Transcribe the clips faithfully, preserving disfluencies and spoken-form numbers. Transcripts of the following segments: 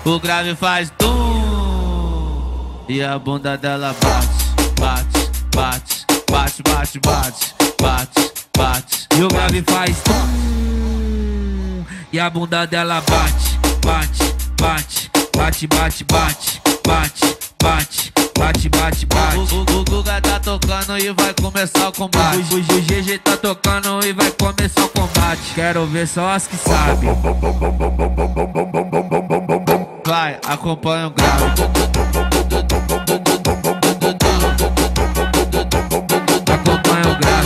O grave faz tum e a bunda dela bate, bate, bate, bate, bate, bate, bate, bate. E o grave faz tum e a bunda dela bate, bate, bate, bate, bate, bate, bate, bate, bate, bate, bate. O, o, o Guga tá tocando e vai começar o combate. O, o, o G G tá tocando e vai começar o combate. Quero ver só as que sabem. Vai, acompanha o grave. Acompanha o grave.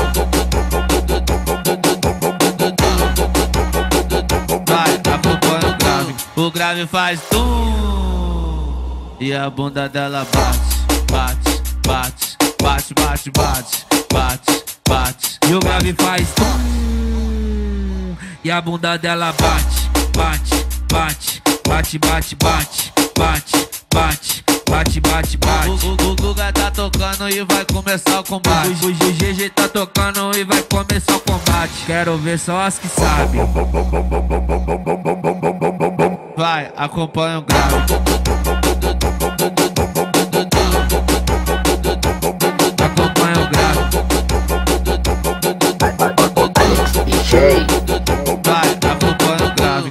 Vai, acompanha o grave. O grave faz tum e a bunda dela bate, bate, bate, bate, bate, bate, bate, bate. E o grave faz tum e a bunda dela bate, bate, bate, bate, bate, bate, bate, bate, bate, bate, bate. O, o, o Guga tá tocando e vai começar o combate. O, o, o G G tá tocando e vai começar o combate. Quero ver só as que sabem. Vai, acompanha o grave. Acompanha o grave. Alex D J. Vai, acompanha o grave.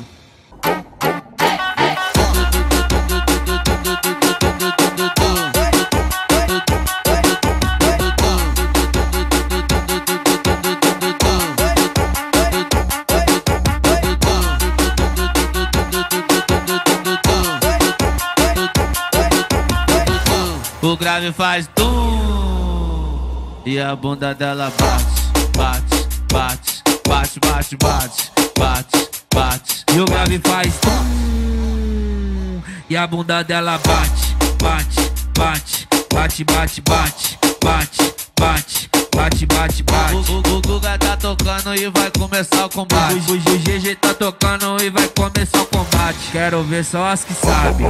O grave faz tum e a bunda dela bate, bate, bate, bate, bate, bate, bate, bate. E o grave faz tum e a bunda dela bate, bate, bate, bate, bate, bate, bate, bate, bate, bate, bate. O, o, o Guga tá tocando e vai começar o combate. O, o, o G G tá tocando e vai começar o combate. Quero ver só as que sabem.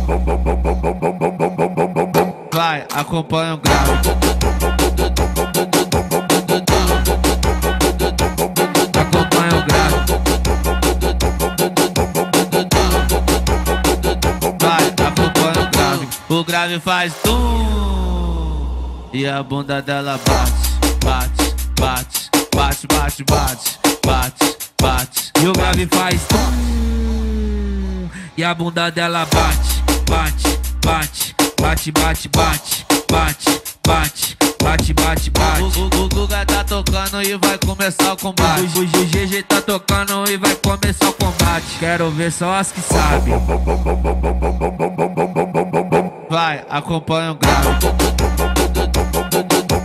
Vai, acompanha o grave. Acompanha o grave. Vai, acompanha o grave. O grave faz tum e a bunda dela bate, bate, bate, bate, bate, bate, bate, bate. E o grave faz tum e a bunda dela bate, bate, bate, bate, bate, bate, bate, bate, bate, bate, bate. O, o, o Guga tá tocando e vai começar o combate. O, o, o G G tá tocando e vai começar o combate. Quero ver só as que sabem. Vai, acompanha o grave.